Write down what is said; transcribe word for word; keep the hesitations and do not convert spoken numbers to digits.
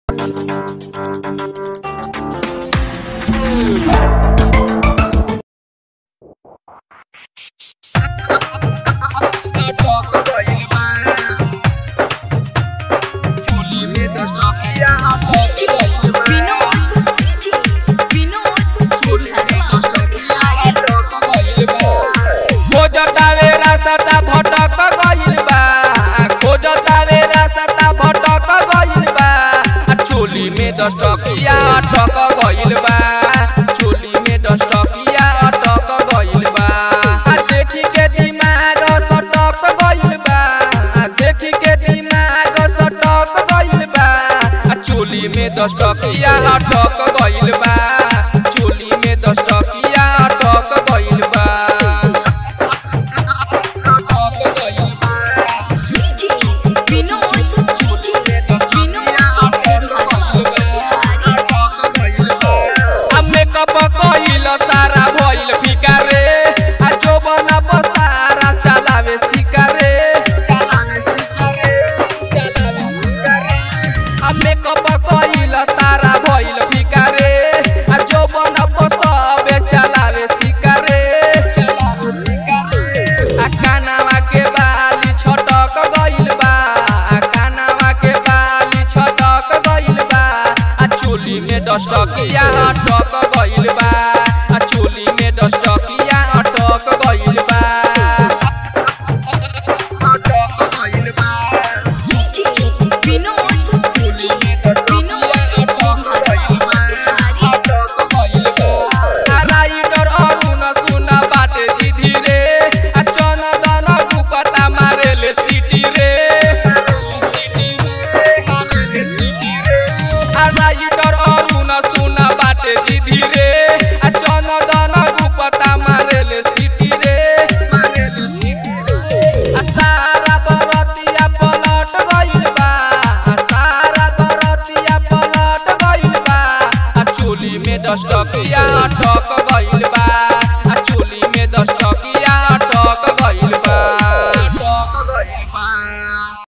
दस टकिया अटक गइल बा चोली में दस टकिया अटक गइल बा देखी के दिमाग सटक गइल बा देखी के दिमाग सटक गइल बा चोली में दस टकिया अटक गइल बा चोली में दस टकिया अटक गइल बा सारा भइल फिका रे आ जो बना बसारा चलावे सिकारे चलावे सिकारे चलावे सिकारे आ मेकअप कइल सारा भइल फिका रे आ जो बना बसावे चलावे सिकारे चलावे सिकारे आ कानावा के बाली छटक गइल बा आ कानावा के बाली छटक गइल बा आ चोली में दस टकिया अटक गइल बा चोली में दस टकिया अटक गइल बा अटक गइल बा चोली में दस टकिया अटक गइल बा अटक गइल बा राइटर अरुण सुन बाटे जी धीरे आ चंदन गुपता मारे ले सीटी रे सीटी रे मारे ले सीटी रे आ राइटर अरुण सुन बाटे जी धीरे दस